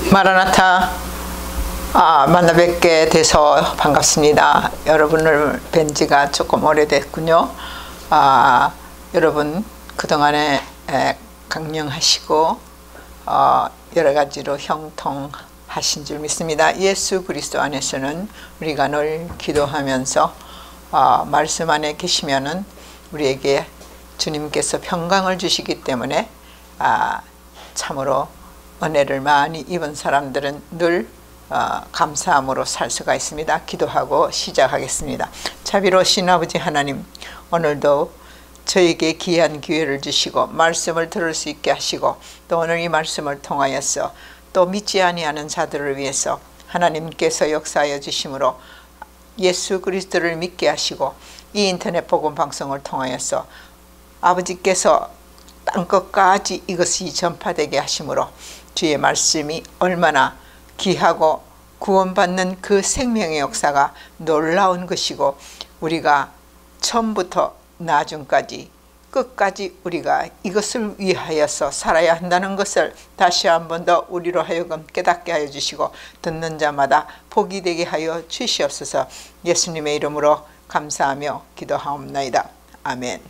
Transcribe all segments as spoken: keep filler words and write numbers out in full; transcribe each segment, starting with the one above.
마라나타 아, 만나 뵙게 돼서 반갑습니다. 여러분을 뵌 지가 조금 오래됐군요. 아, 여러분 그동안에 에, 강령하시고 어, 여러 가지로 형통하신 줄 믿습니다. 예수 그리스도 안에서는 우리가 늘 기도하면서 어, 말씀 안에 계시면은 우리에게 주님께서 평강을 주시기 때문에 아, 참으로 은혜를 많이 입은 사람들은 늘 어, 감사함으로 살 수가 있습니다. 기도하고 시작하겠습니다. 자비로우신 아버지 하나님, 오늘도 저에게 귀한 기회를 주시고 말씀을 들을 수 있게 하시고 또 오늘 이 말씀을 통하여서 또 믿지 아니하는 자들을 위해서 하나님께서 역사하여 주심으로 예수 그리스도를 믿게 하시고 이 인터넷 복음 방송을 통하여서 아버지께서 땅끝까지 이것이 전파되게 하심으로 주의 말씀이 얼마나 귀하고 구원받는 그 생명의 역사가 놀라운 것이고 우리가 처음부터 나중까지 끝까지 우리가 이것을 위하여서 살아야 한다는 것을 다시 한 번 더 우리로 하여금 깨닫게 하여 주시고 듣는 자마다 복이 되게 하여 주시옵소서. 예수님의 이름으로 감사하며 기도하옵나이다. 아멘.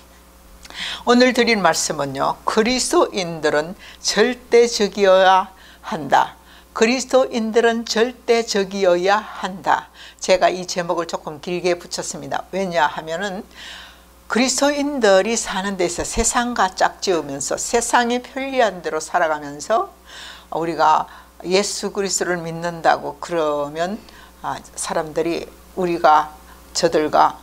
오늘 드릴 말씀은요, 그리스도인들은 절대적이어야 한다. 그리스도인들은 절대적이어야 한다. 제가 이 제목을 조금 길게 붙였습니다. 왜냐하면은 그리스도인들이 사는 데서 세상과 짝지으면서 세상이 편리한 대로 살아가면서 우리가 예수 그리스도를 믿는다고 그러면 사람들이 우리가 저들과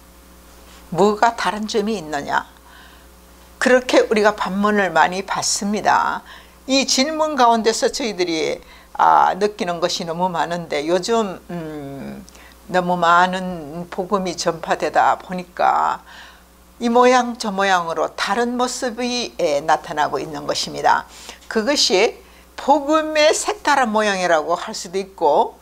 뭐가 다른 점이 있느냐, 그렇게 우리가 반문을 많이 받습니다. 이 질문 가운데서 저희들이 아, 느끼는 것이 너무 많은데 요즘 음, 너무 많은 복음이 전파되다 보니까 이 모양 저 모양으로 다른 모습이 에, 나타나고 있는 것입니다. 그것이 복음의 색다른 모양이라고 할 수도 있고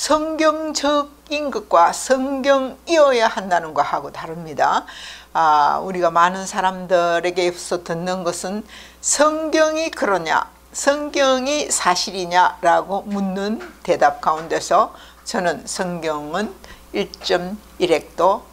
성경적인 것과 성경이어야 한다는 것하고 다릅니다. 아, 우리가 많은 사람들에게서 듣는 것은 성경이 그러냐, 성경이 사실이냐 라고 묻는 대답 가운데서 저는 성경은 일 점 일 핵도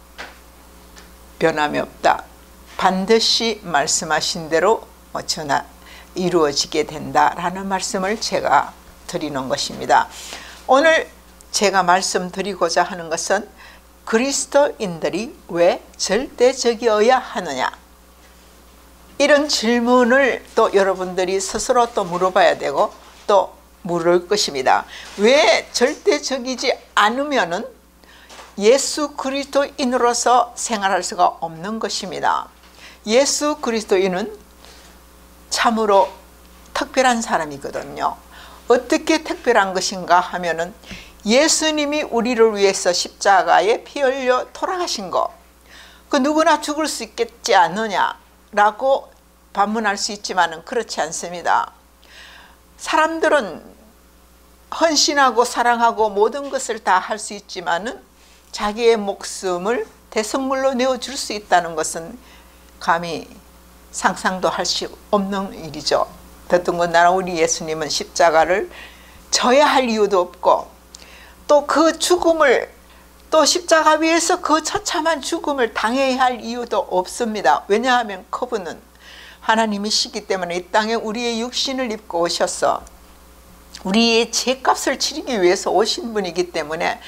변함이 없다. 반드시 말씀하신 대로 전하 이루어지게 된다라는 말씀을 제가 드리는 것입니다. 오늘 제가 말씀드리고자 하는 것은 그리스도인들이 왜 절대적이어야 하느냐, 이런 질문을 또 여러분들이 스스로 또 물어봐야 되고 또 물을 것입니다. 왜 절대적이지 않으면은 예수 그리스도인으로서 생활할 수가 없는 것입니다. 예수 그리스도인은 참으로 특별한 사람이거든요. 어떻게 특별한 것인가 하면은 예수님이 우리를 위해서 십자가에 피 흘려 돌아가신 것, 그 누구나 죽을 수 있겠지 않느냐라고 반문할 수 있지만은 그렇지 않습니다. 사람들은 헌신하고 사랑하고 모든 것을 다 할 수 있지만은 자기의 목숨을 대성물로 내어줄 수 있다는 것은 감히 상상도 할 수 없는 일이죠. 더군다나 우리 예수님은 십자가를 져야 할 이유도 없고 또 그 죽음을 또 십자가 위에서 그 처참한 죽음을 당해야 할 이유도 없습니다. 왜냐하면 그분은 하나님이시기 때문에 이 땅에 우리의 육신을 입고 오셔서 우리의 죄값을 치르기 위해서 오신 분이기 때문에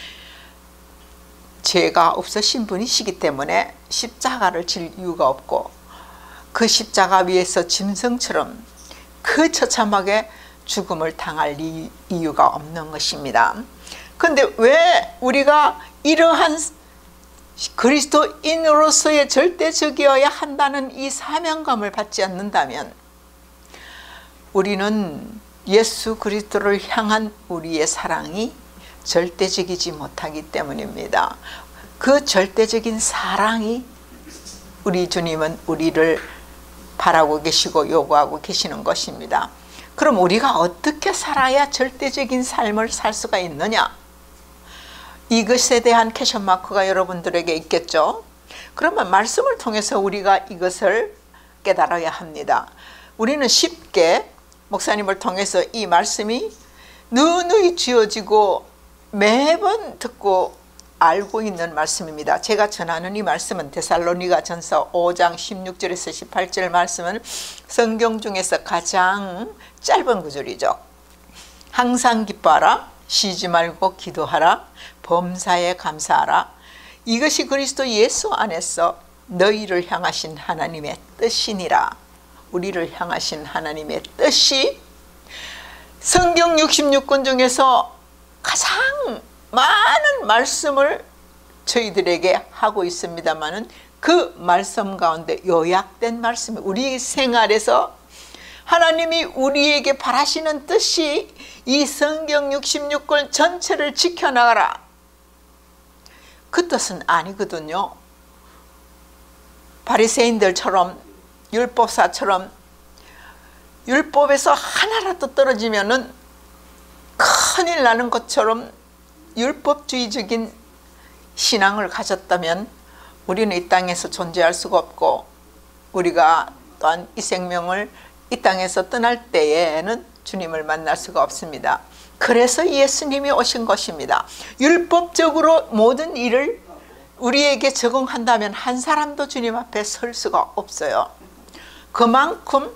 죄가 없으신 분이시기 때문에 십자가를 질 이유가 없고 그 십자가 위에서 짐승처럼 그 처참하게 죽음을 당할 이유가 없는 것입니다. 그런데 왜 우리가 이러한 그리스도인으로서의 절대적이어야 한다는 이 사명감을 받지 않는다면 우리는 예수 그리스도를 향한 우리의 사랑이 절대적이지 못하기 때문입니다. 그 절대적인 사랑이 우리 주님은 우리를 바라고 계시고 요구하고 계시는 것입니다. 그럼 우리가 어떻게 살아야 절대적인 삶을 살 수가 있느냐? 이것에 대한 퀘션 마크가 여러분들에게 있겠죠. 그러면 말씀을 통해서 우리가 이것을 깨달아야 합니다. 우리는 쉽게 목사님을 통해서 이 말씀이 누누이 쥐어지고 매번 듣고 알고 있는 말씀입니다. 제가 전하는 이 말씀은 데살로니가 전서 오 장 십육 절에서 십팔 절 말씀은 성경 중에서 가장 짧은 구절이죠. 항상 기뻐하라, 쉬지 말고 기도하라, 범사에 감사하라. 이것이 그리스도 예수 안에서 너희를 향하신 하나님의 뜻이니라. 우리를 향하신 하나님의 뜻이 성경 육십육 권 중에서 가장 많은 말씀을 저희들에게 하고 있습니다마는 그 말씀 가운데 요약된 말씀, 우리 생활에서 하나님이 우리에게 바라시는 뜻이 이 성경 육십육 권 전체를 지켜나가라, 그 뜻은 아니거든요. 바리새인들처럼 율법사처럼 율법에서 하나라도 떨어지면은 큰일 나는 것처럼 율법주의적인 신앙을 가졌다면 우리는 이 땅에서 존재할 수가 없고, 우리가 또한 이 생명을 이 땅에서 떠날 때에는 주님을 만날 수가 없습니다. 그래서 예수님이 오신 것입니다. 율법적으로 모든 일을 우리에게 적용한다면 한 사람도 주님 앞에 설 수가 없어요. 그만큼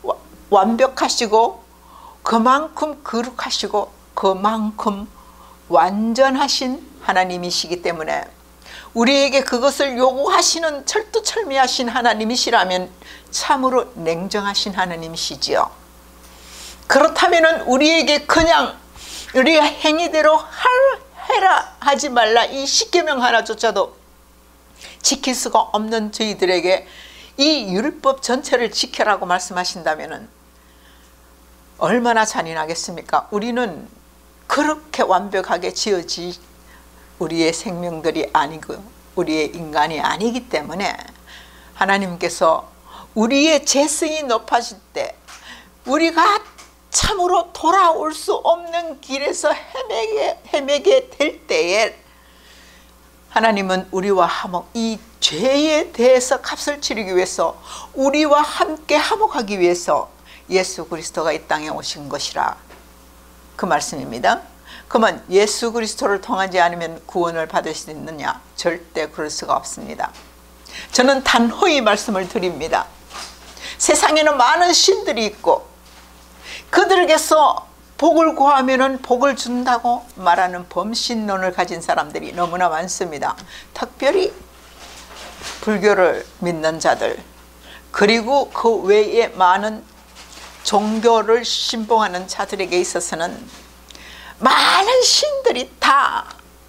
완벽하시고 그만큼 거룩하시고 그만큼 완전하신 하나님이시기 때문에 우리에게 그것을 요구하시는 철두철미하신 하나님이시라면 참으로 냉정하신 하나님이시지요. 그렇다면 우리에게 그냥 우리의 행위대로 해라 하지 말라 이 십계명 하나조차도 지킬 수가 없는 저희들에게 이 율법 전체를 지켜라고 말씀하신다면 얼마나 잔인하겠습니까? 우리는 그렇게 완벽하게 지어진 우리의 생명들이 아니고 우리의 인간이 아니기 때문에 하나님께서 우리의 재성이 높아질 때 우리가 참으로 돌아올 수 없는 길에서 헤매게, 헤매게 될 때에 하나님은 우리와 화목, 이 죄에 대해서 값을 치르기 위해서 우리와 함께 화목하기 위해서 예수 그리스도가 이 땅에 오신 것이라 그 말씀입니다. 그러면 예수 그리스도를 통하지 않으면 구원을 받을 수 있느냐? 절대 그럴 수가 없습니다. 저는 단호히 말씀을 드립니다. 세상에는 많은 신들이 있고 그들에게서 복을 구하면 복을 준다고 말하는 범신론을 가진 사람들이 너무나 많습니다. 특별히 불교를 믿는 자들, 그리고 그 외에 많은 종교를 신봉하는 자들에게 있어서는 많은 신들이 다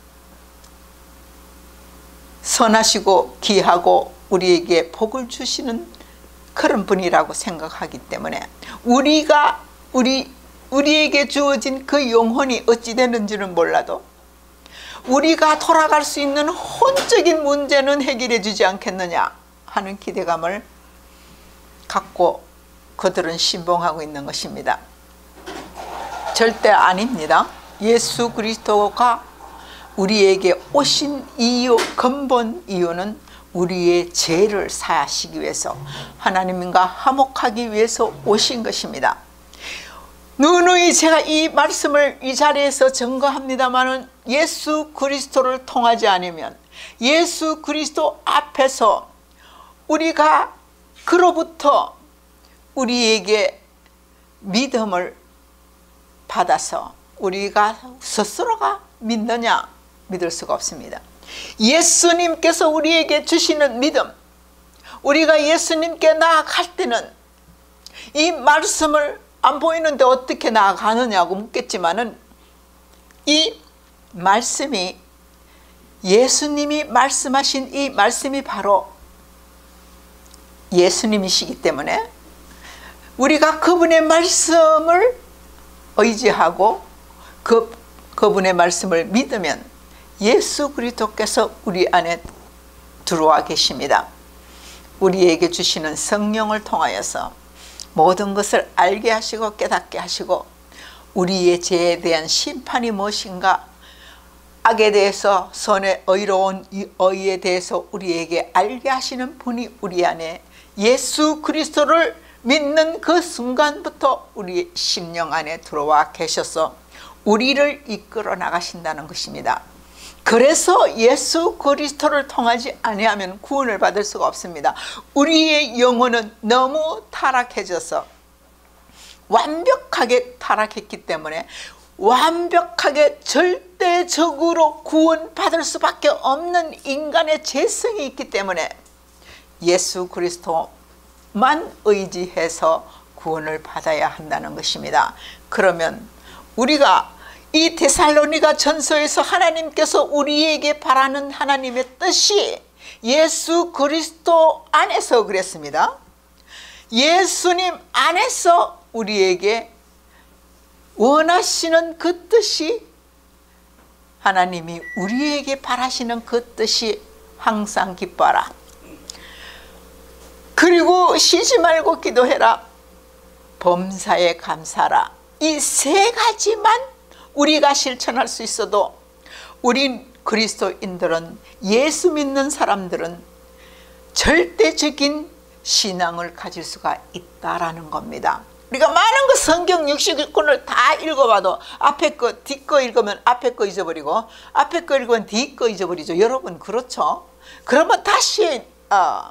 선하시고 귀하고 우리에게 복을 주시는 그런 분이라고 생각하기 때문에 우리가 우리, 우리에게 주어진 그 영혼이 어찌 되는지는 몰라도 우리가 돌아갈 수 있는 혼적인 문제는 해결해 주지 않겠느냐 하는 기대감을 갖고 그들은 신봉하고 있는 것입니다. 절대 아닙니다. 예수 그리스도가 우리에게 오신 이유, 근본 이유는 우리의 죄를 사하시기 위해서 하나님과 화목하기 위해서 오신 것입니다. 누누이 제가 이 말씀을 이 자리에서 증거합니다마는 예수 그리스도를 통하지 않으면 예수 그리스도 앞에서 우리가 그로부터 우리에게 믿음을 받아서 우리가 스스로가 믿느냐? 믿을 수가 없습니다. 예수님께서 우리에게 주시는 믿음, 우리가 예수님께 나아갈 때는 이 말씀을 안 보이는데 어떻게 나아가느냐고 묻겠지만은 이 말씀이 예수님이 말씀하신 이 말씀이 바로 예수님이시기 때문에 우리가 그분의 말씀을 의지하고 그, 그분의 말씀을 믿으면 예수 그리스도께서 우리 안에 들어와 계십니다. 우리에게 주시는 성령을 통하여서 모든 것을 알게 하시고 깨닫게 하시고 우리의 죄에 대한 심판이 무엇인가, 악에 대해서 선의 의로운 의에 대해서 우리에게 알게 하시는 분이 우리 안에 예수 그리스도를 믿는 그 순간부터 우리 심령 안에 들어와 계셔서 우리를 이끌어 나가신다는 것입니다. 그래서 예수 그리스도를 통하지 아니하면 구원을 받을 수가 없습니다. 우리의 영혼은 너무 타락해져서 완벽하게 타락했기 때문에 완벽하게 절대적으로 구원받을 수밖에 없는 인간의 죄성이 있기 때문에 예수 그리스도만 의지해서 구원을 받아야 한다는 것입니다. 그러면 우리가 이 데살로니가 전서에서 하나님께서 우리에게 바라는 하나님의 뜻이 예수 그리스도 안에서 그랬습니다. 예수님 안에서 우리에게 원하시는 그 뜻이, 하나님이 우리에게 바라시는 그 뜻이 항상 기뻐하라. 그리고 쉬지 말고 기도해라. 범사에 감사하라. 이 세 가지만 우리가 실천할 수 있어도 우리 그리스도인들은, 예수 믿는 사람들은 절대적인 신앙을 가질 수가 있다라는 겁니다. 우리가 많은 그 성경 육십일 권을 다 읽어봐도 앞에 거, 뒤 거 읽으면 앞에 거 잊어버리고 앞에 거 읽으면 뒤 거 잊어버리죠. 여러분 그렇죠? 그러면 다시 어,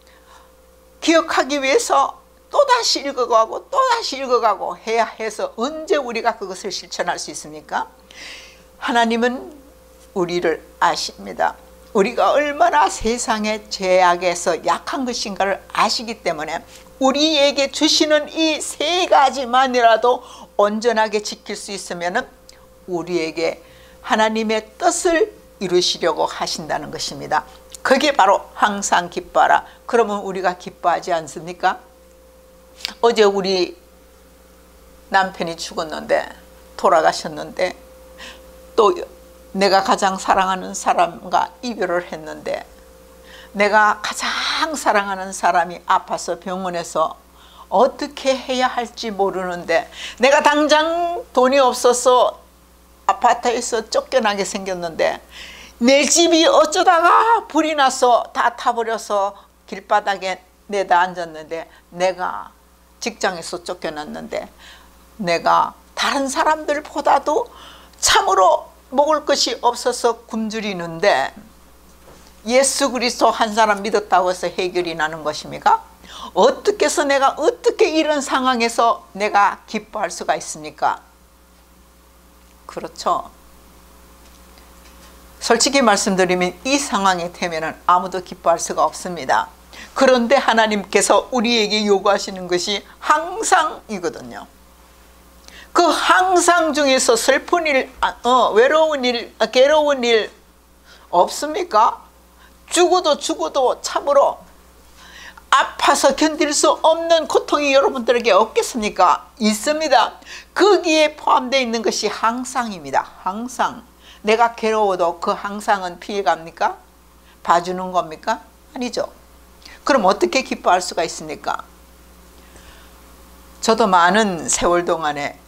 기억하기 위해서 또다시 읽어가고 또다시 읽어가고 해야 해서 언제 우리가 그것을 실천할 수 있습니까? 하나님은 우리를 아십니다. 우리가 얼마나 세상의 죄악에서 약한 것인가를 아시기 때문에 우리에게 주시는 이 세 가지만이라도 온전하게 지킬 수 있으면 우리에게 하나님의 뜻을 이루시려고 하신다는 것입니다. 그게 바로 항상 기뻐하라. 그러면 우리가 기뻐하지 않습니까? 어제 우리 남편이 죽었는데, 돌아가셨는데, 또 내가 가장 사랑하는 사람과 이별을 했는데, 내가 가장 사랑하는 사람이 아파서 병원에서 어떻게 해야 할지 모르는데, 내가 당장 돈이 없어서 아파트에서 쫓겨나게 생겼는데, 내 집이 어쩌다가 불이 나서 다 타버려서 길바닥에 내다 앉았는데, 내가 직장에서 쫓겨났는데, 내가 다른 사람들보다도 참으로 먹을 것이 없어서 굶주리는데, 예수 그리스도 한 사람 믿었다고 해서 해결이 나는 것입니까? 어떻게 해서 내가 어떻게 이런 상황에서 내가 기뻐할 수가 있습니까? 그렇죠. 솔직히 말씀드리면 이 상황이 되면 아무도 기뻐할 수가 없습니다. 그런데 하나님께서 우리에게 요구하시는 것이 항상이거든요. 그 항상 중에서 슬픈 일, 어, 외로운 일, 괴로운 일 없습니까? 죽어도 죽어도 참으로 아파서 견딜 수 없는 고통이 여러분들에게 없겠습니까? 있습니다. 거기에 포함되어 있는 것이 항상입니다. 항상. 내가 괴로워도 그 항상은 피해갑니까? 봐주는 겁니까? 아니죠. 그럼 어떻게 기뻐할 수가 있습니까? 저도 많은 세월 동안에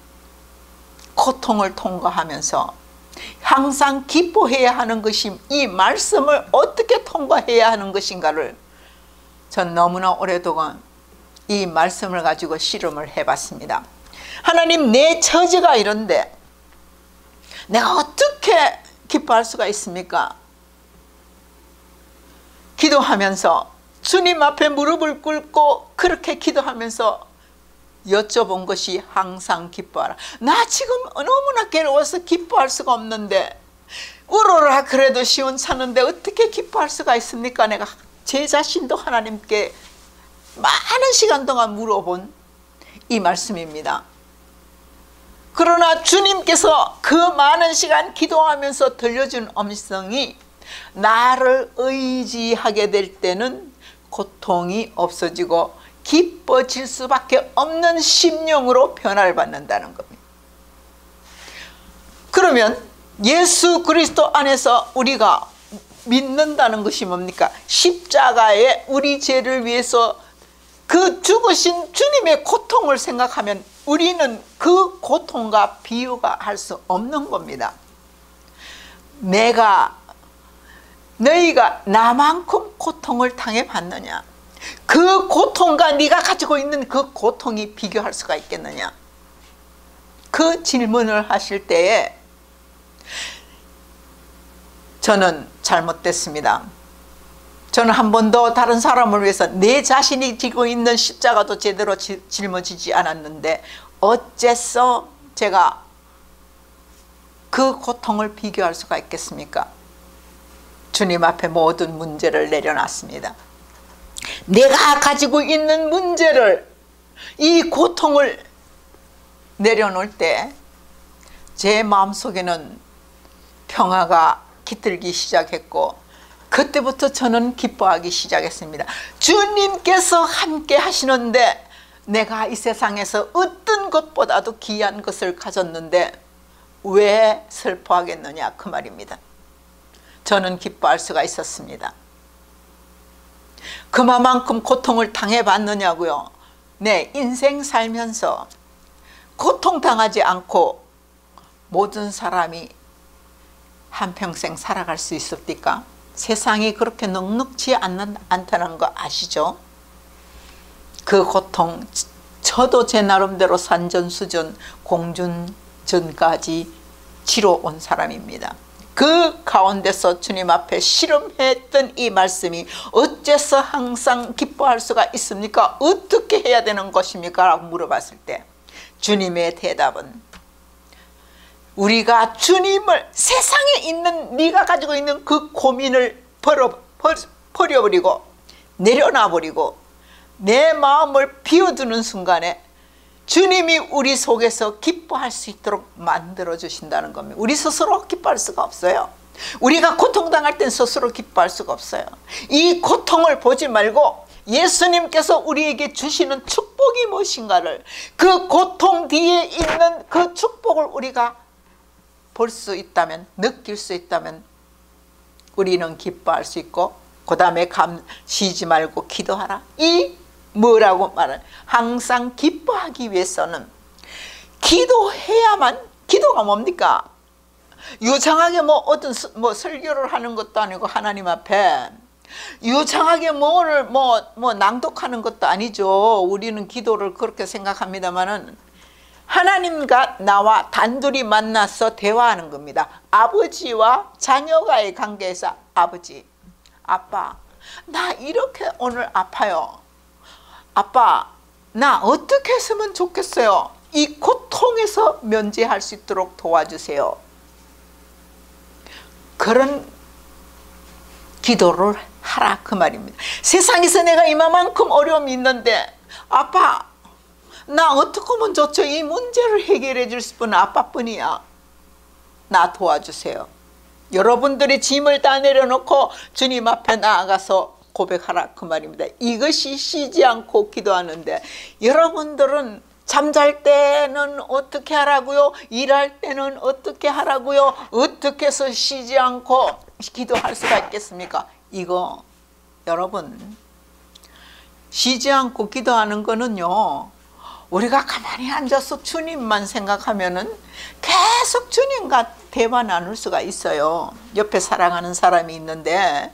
고통을 통과하면서 항상 기뻐해야 하는 것이, 이 말씀을 어떻게 통과해야 하는 것인가를 전 너무나 오랫동안 이 말씀을 가지고 실험을 해봤습니다. 하나님, 내 처지가 이런데 내가 어떻게 기뻐할 수가 있습니까? 기도하면서 주님 앞에 무릎을 꿇고 그렇게 기도하면서 여쭤본 것이 항상 기뻐하라. 나 지금 너무나 괴로워서 기뻐할 수가 없는데, 울어라 그래도 시원찮은데 어떻게 기뻐할 수가 있습니까? 내가 제 자신도 하나님께 많은 시간 동안 물어본 이 말씀입니다. 그러나 주님께서 그 많은 시간 기도하면서 들려준 음성이, 나를 의지하게 될 때는 고통이 없어지고 기뻐질 수밖에 없는 심령으로 변화를 받는다는 겁니다. 그러면 예수 그리스도 안에서 우리가 믿는다는 것이 뭡니까? 십자가에 우리 죄를 위해서 그 죽으신 주님의 고통을 생각하면 우리는 그 고통과 비유가 할 수 없는 겁니다. 내가, 너희가 나만큼 고통을 당해 봤느냐? 그 고통과 네가 가지고 있는 그 고통이 비교할 수가 있겠느냐. 그 질문을 하실 때에 저는 잘못됐습니다. 저는 한 번도 다른 사람을 위해서 내 자신이 지고 있는 십자가도 제대로 지, 짊어지지 않았는데 어째서 제가 그 고통을 비교할 수가 있겠습니까? 주님 앞에 모든 문제를 내려놨습니다. 내가 가지고 있는 문제를, 이 고통을 내려놓을 때 제 마음속에는 평화가 깃들기 시작했고 그때부터 저는 기뻐하기 시작했습니다. 주님께서 함께 하시는데 내가 이 세상에서 어떤 것보다도 귀한 것을 가졌는데 왜 슬퍼하겠느냐, 그 말입니다. 저는 기뻐할 수가 있었습니다. 그만큼 고통을 당해봤느냐고요. 내 인생 살면서 고통당하지 않고 모든 사람이 한평생 살아갈 수 있습니까? 세상이 그렇게 넉넉지 않는, 않다는 거 아시죠? 그 고통, 저도 제 나름대로 산전수전, 공준전까지 치러 온 사람입니다. 그 가운데서 주님 앞에 실험했던 이 말씀이 어째서 항상 기뻐할 수가 있습니까? 어떻게 해야 되는 것입니까? 라고 물어봤을 때 주님의 대답은, 우리가 주님을, 세상에 있는 네가 가지고 있는 그 고민을 버려, 버려버리고 내려놔버리고 내 마음을 비워두는 순간에 주님이 우리 속에서 기뻐할 수 있도록 만들어 주신다는 겁니다. 우리 스스로 기뻐할 수가 없어요. 우리가 고통당할 땐 스스로 기뻐할 수가 없어요. 이 고통을 보지 말고 예수님께서 우리에게 주시는 축복이 무엇인가를, 그 고통 뒤에 있는 그 축복을 우리가 볼 수 있다면, 느낄 수 있다면 우리는 기뻐할 수 있고, 그 다음에 감 쉬지 말고 기도하라. 이 뭐라고 말은, 항상 기뻐하기 위해서는 기도해야만. 기도가 뭡니까? 유창하게 뭐 어떤 뭐 설교를 하는 것도 아니고 하나님 앞에 유창하게 뭐를 뭐, 뭐 낭독하는 것도 아니죠. 우리는 기도를 그렇게 생각합니다만은 하나님과 나와 단둘이 만나서 대화하는 겁니다. 아버지와 자녀가의 관계에서, 아버지, 아빠, 나 이렇게 오늘 아파요. 아빠, 나 어떻게 했으면 좋겠어요. 이 고통에서 면제할 수 있도록 도와주세요. 그런 기도를 하라, 그 말입니다. 세상에서 내가 이만큼 어려움이 있는데 아빠, 나 어떻게 하면 좋죠? 이 문제를 해결해 줄 분은 아빠뿐이야. 나 도와주세요. 여러분들의 짐을 다 내려놓고 주님 앞에 나아가서 고백하라, 그 말입니다. 이것이 쉬지 않고 기도하는데, 여러분들은 잠잘 때는 어떻게 하라고요? 일할 때는 어떻게 하라고요? 어떻게 해서 쉬지 않고 기도할 수가 있겠습니까? 이거 여러분, 쉬지 않고 기도하는 거는요, 우리가 가만히 앉아서 주님만 생각하면은 계속 주님과 대화 나눌 수가 있어요. 옆에 사랑하는 사람이 있는데,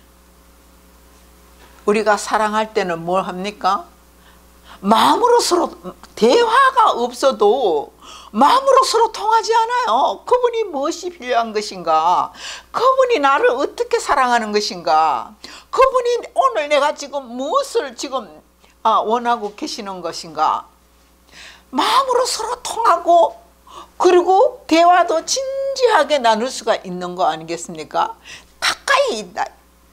우리가 사랑할 때는 뭘 합니까? 마음으로 서로, 대화가 없어도 마음으로 서로 통하지 않아요. 그분이 무엇이 필요한 것인가? 그분이 나를 어떻게 사랑하는 것인가? 그분이 오늘 내가 지금 무엇을 지금 원하고 계시는 것인가? 마음으로 서로 통하고, 그리고 대화도 진지하게 나눌 수가 있는 거 아니겠습니까? 가까이 있다.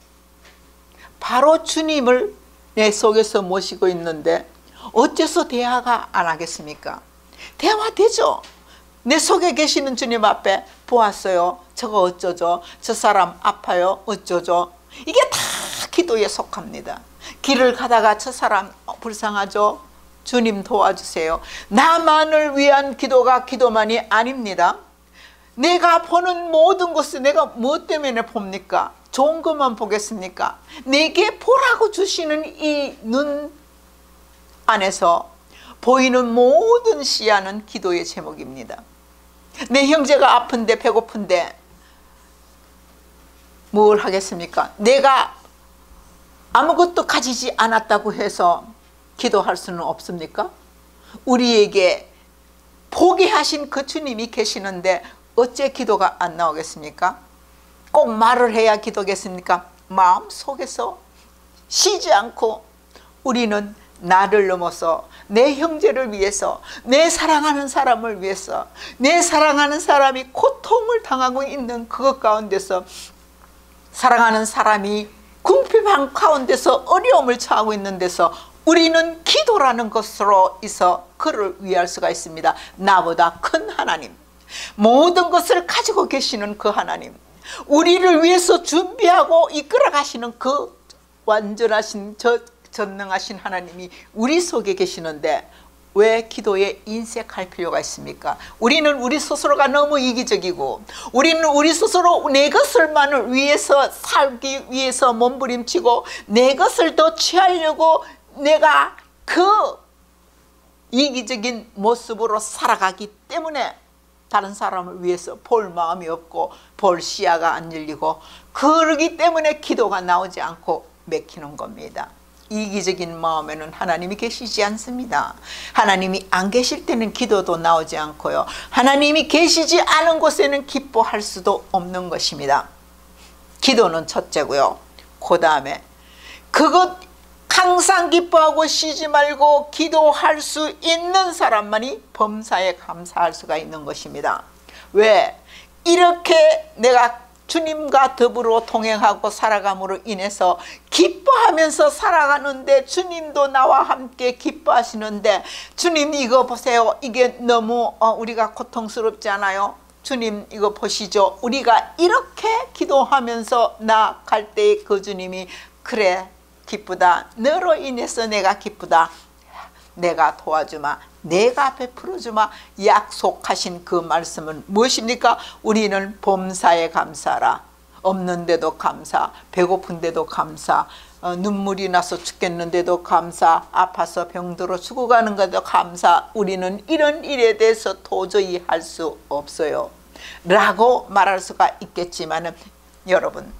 바로 주님을 내 속에서 모시고 있는데 어째서 대화가 안 하겠습니까? 대화되죠. 내 속에 계시는 주님 앞에 보았어요. 저거 어쩌죠? 저 사람 아파요. 어쩌죠? 이게 다 기도에 속합니다. 길을 가다가 저 사람 불쌍하죠? 주님 도와주세요. 나만을 위한 기도가 기도만이 아닙니다. 내가 보는 모든 것을 내가 무엇 때문에 봅니까? 좋은 것만 보겠습니까? 내게 보라고 주시는 이 눈 안에서 보이는 모든 시야는 기도의 제목입니다. 내 형제가 아픈데 배고픈데 뭘 하겠습니까? 내가 아무것도 가지지 않았다고 해서 기도할 수는 없습니까? 우리에게 포기하신 그 주님이 계시는데 어째 기도가 안 나오겠습니까? 꼭 말을 해야 기도겠습니까? 마음속에서 쉬지 않고 우리는 나를 넘어서 내 형제를 위해서, 내 사랑하는 사람을 위해서, 내 사랑하는 사람이 고통을 당하고 있는 그것 가운데서, 사랑하는 사람이 궁핍한 가운데서 어려움을 처하고 있는 데서 우리는 기도라는 것으로 있어 그를 위할 수가 있습니다. 나보다 큰 하나님, 모든 것을 가지고 계시는 그 하나님, 우리를 위해서 준비하고 이끌어 가시는 그 완전하신 저, 전능하신 하나님이 우리 속에 계시는데 왜 기도에 인색할 필요가 있습니까? 우리는 우리 스스로가 너무 이기적이고, 우리는 우리 스스로 내 것을만을 위해서 살기 위해서 몸부림치고, 내 것을 더 취하려고 내가 그 이기적인 모습으로 살아가기 때문에 다른 사람을 위해서 볼 마음이 없고 볼 시야가 안 열리고, 그러기 때문에 기도가 나오지 않고 맥히는 겁니다. 이기적인 마음에는 하나님이 계시지 않습니다. 하나님이 안 계실 때는 기도도 나오지 않고요, 하나님이 계시지 않은 곳에는 기뻐할 수도 없는 것입니다. 기도는 첫째고요, 그 다음에 그것 항상 기뻐하고 쉬지 말고 기도할 수 있는 사람만이 범사에 감사할 수가 있는 것입니다. 왜? 이렇게 내가 주님과 더불어 동행하고 살아감으로 인해서 기뻐하면서 살아가는데, 주님도 나와 함께 기뻐하시는데, 주님 이거 보세요, 이게 너무 우리가 고통스럽지 않아요? 주님 이거 보시죠. 우리가 이렇게 기도하면서 나아갈 때 그 주님이 그래 기쁘다, 너로 인해서 내가 기쁘다, 내가 도와주마, 내가 베풀어주마 약속하신 그 말씀은 무엇입니까? 우리는 범사에 감사하라. 없는데도 감사, 배고픈데도 감사, 어, 눈물이 나서 죽겠는데도 감사, 아파서 병들어 죽어가는 것도 감사. 우리는 이런 일에 대해서 도저히 할 수 없어요 라고 말할 수가 있겠지만, 여러분,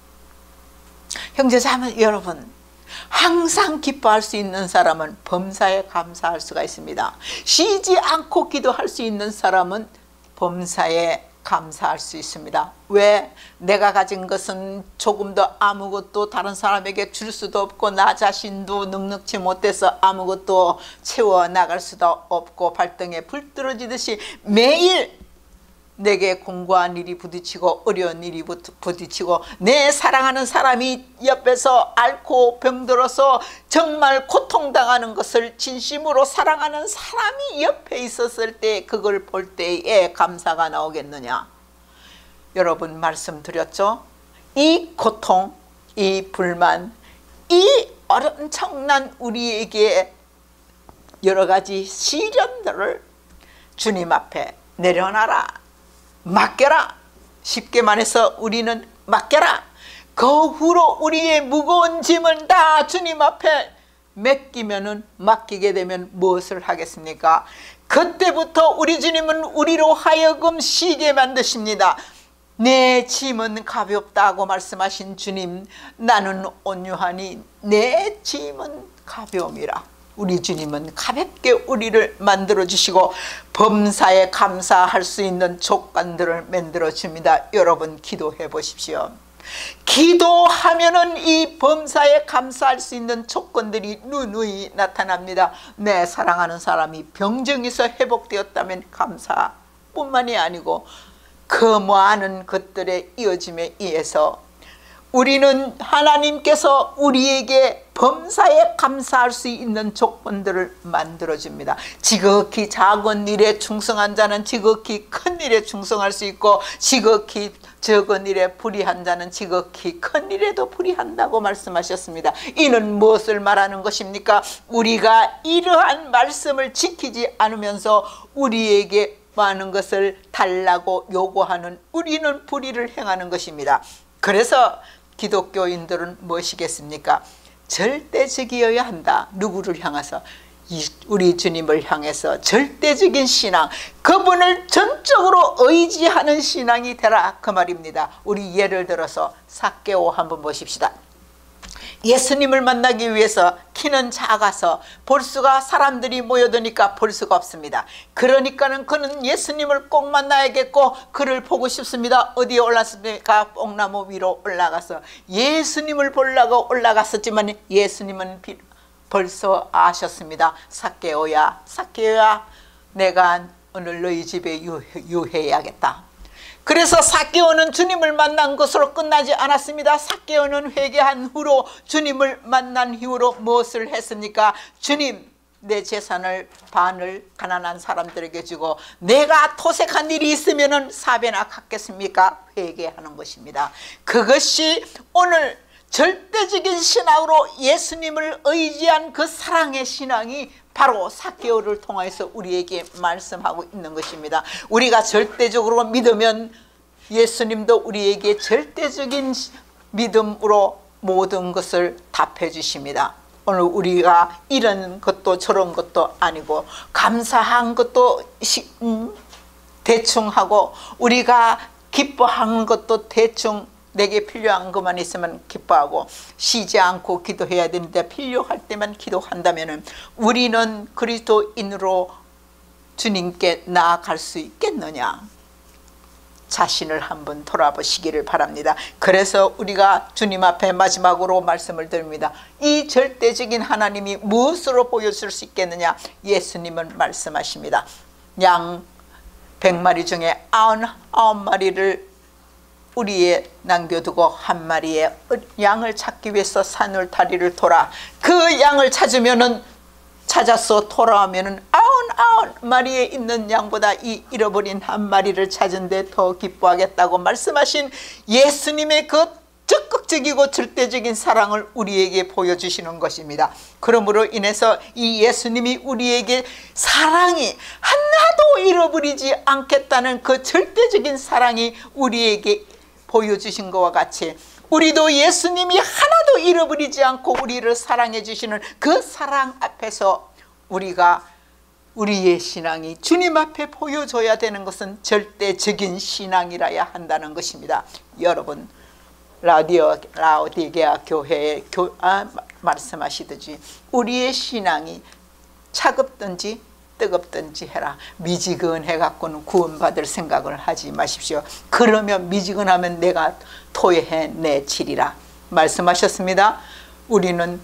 형제자매 여러분, 항상 기뻐할 수 있는 사람은 범사에 감사할 수가 있습니다. 쉬지 않고 기도할 수 있는 사람은 범사에 감사할 수 있습니다. 왜? 내가 가진 것은 조금도 아무것도 다른 사람에게 줄 수도 없고, 나 자신도 넉넉지 못해서 아무것도 채워나갈 수도 없고, 발등에 불 떨어지듯이 매일 내게 공고한 일이 부딪히고 어려운 일이 부딪히고, 내 사랑하는 사람이 옆에서 앓고 병들어서 정말 고통당하는 것을 진심으로 사랑하는 사람이 옆에 있었을 때 그걸 볼 때에 감사가 나오겠느냐? 여러분 말씀드렸죠? 이 고통, 이 불만, 이 엄청난 우리에게 여러 가지 시련들을 주님 앞에 내려놔라, 맡겨라. 쉽게 말해서 우리는 맡겨라. 그 후로 우리의 무거운 짐을 다 주님 앞에 맡기면은, 맡기게 되면 무엇을 하겠습니까? 그때부터 우리 주님은 우리로 하여금 쉬게 만드십니다. 내 짐은 가볍다고 말씀하신 주님, 나는 온유하니 내 짐은 가벼움이라. 우리 주님은 가볍게 우리를 만들어주시고 범사에 감사할 수 있는 조건들을 만들어줍니다. 여러분 기도해 보십시오. 기도하면은 이 범사에 감사할 수 있는 조건들이 누누이 나타납니다. 내 사랑하는 사람이 병정에서 회복되었다면 감사뿐만이 아니고 그 많은 것들의 이어짐에 의해서 우리는 하나님께서 우리에게 범사에 감사할 수 있는 조건들을 만들어줍니다. 지극히 작은 일에 충성한 자는 지극히 큰 일에 충성할 수 있고, 지극히 적은 일에 불의한 자는 지극히 큰 일에도 불의한다고 말씀하셨습니다. 이는 무엇을 말하는 것입니까? 우리가 이러한 말씀을 지키지 않으면서 우리에게 많은 것을 달라고 요구하는, 우리는 불의를 행하는 것입니다. 그래서 기독교인들은 무엇이겠습니까? 절대적이어야 한다. 누구를 향해서? 우리 주님을 향해서 절대적인 신앙, 그분을 전적으로 의지하는 신앙이 되라, 그 말입니다. 우리 예를 들어서 삭개오 한번 보십시다. 예수님을 만나기 위해서 키는 작아서 볼 수가 사람들이 모여드니까 볼 수가 없습니다. 그러니까는 그는 예수님을 꼭 만나야겠고 그를 보고 싶습니다. 어디에 올랐습니까? 뽕나무 위로 올라가서 예수님을 보려고 올라갔었지만 예수님은 벌써 아셨습니다. 삭개오야, 삭개오야, 내가 오늘 너희 집에 유해야겠다. 그래서 삭개오는 주님을 만난 것으로 끝나지 않았습니다. 삭개오는 회개한 후로 주님을 만난 이후로 무엇을 했습니까? 주님, 내 재산을 반을 가난한 사람들에게 주고 내가 토색한 일이 있으면 사배나 갚겠습니까? 회개하는 것입니다. 그것이 오늘 절대적인 신앙으로 예수님을 의지한 그 사랑의 신앙이 바로 삭개오를 통해서 우리에게 말씀하고 있는 것입니다. 우리가 절대적으로 믿으면 예수님도 우리에게 절대적인 믿음으로 모든 것을 답해 주십니다. 오늘 우리가 이런 것도 저런 것도 아니고 감사한 것도 음, 대충 하고 우리가 기뻐하는 것도 대충 내게 필요한 것만 있으면 기뻐하고 쉬지 않고 기도해야 되는데 필요할 때만 기도한다면 우리는 그리스도인으로 주님께 나아갈 수 있겠느냐? 자신을 한번 돌아보시기를 바랍니다. 그래서 우리가 주님 앞에 마지막으로 말씀을 드립니다. 이 절대적인 하나님이 무엇으로 보여줄 수 있겠느냐? 예수님은 말씀하십니다. 양 백 마리 중에 아흔아홉 마리를 우리에 남겨두고 한 마리의 양을 찾기 위해서 산울다리를 돌아 그 양을 찾으면은 찾아서 돌아오면은 아흔아홉 마리에 있는 양보다 이 잃어버린 한 마리를 찾은데 더 기뻐하겠다고 말씀하신 예수님의 그 적극적이고 절대적인 사랑을 우리에게 보여주시는 것입니다. 그러므로 인해서 이 예수님이 우리에게 사랑이 하나도 잃어버리지 않겠다는 그 절대적인 사랑이 우리에게 보여주신 것과 같이 우리도 예수님이 하나도 잃어버리지 않고 우리를 사랑해 주시는 그 사랑 앞에서 우리가 우리의 신앙이 주님 앞에 보여줘야 되는 것은 절대적인 신앙이라야 한다는 것입니다. 여러분 라디오 라오디게아 교회에 교, 아, 말씀하시듯이 우리의 신앙이 차갑든지 뜨겁든지 해라. 미지근해 갖고는 구원받을 생각을 하지 마십시오. 그러면 미지근하면 내가 토해 내치리라 말씀하셨습니다. 우리는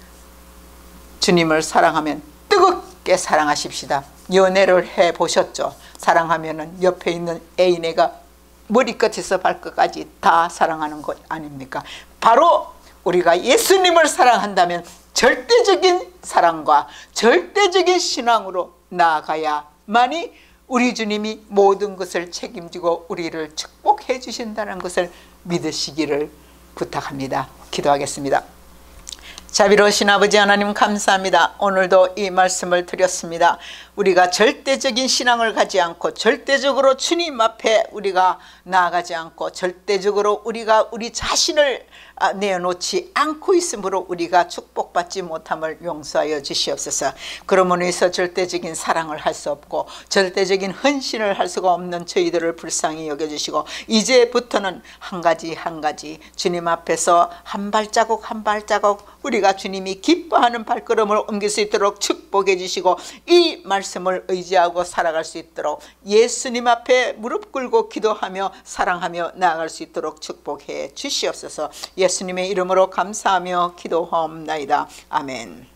주님을 사랑하면 뜨겁게 사랑하십시다. 연애를 해보셨죠? 사랑하면 옆에 있는 애인애가 머리끝에서 발끝까지 다 사랑하는 것 아닙니까? 바로 우리가 예수님을 사랑한다면 절대적인 사랑과 절대적인 신앙으로 나아가야만이 우리 주님이 모든 것을 책임지고 우리를 축복해 주신다는 것을 믿으시기를 부탁합니다. 기도하겠습니다. 자비로우신 아버지 하나님 감사합니다. 오늘도 이 말씀을 드렸습니다. 우리가 절대적인 신앙을 가지 않고 절대적으로 주님 앞에 우리가 나아가지 않고 절대적으로 우리가 우리 자신을 내어놓지 않고 있으므로 우리가 축복받지 못함을 용서하여 주시옵소서. 그러므로 인해서 절대적인 사랑을 할 수 없고 절대적인 헌신을 할 수가 없는 저희들을 불쌍히 여겨주시고 이제부터는 한 가지 한 가지 주님 앞에서 한 발자국 한 발자국 우리가 주님이 기뻐하는 발걸음을 옮길 수 있도록 축복해 주시고 이 말씀을 의지하고 살아갈 수 있도록 예수님 앞에 무릎 꿇고 기도하며 사랑하며 나아갈 수 있도록 축복해 주시옵소서. 예수님의 이름으로 감사하며 기도하옵나이다. 아멘.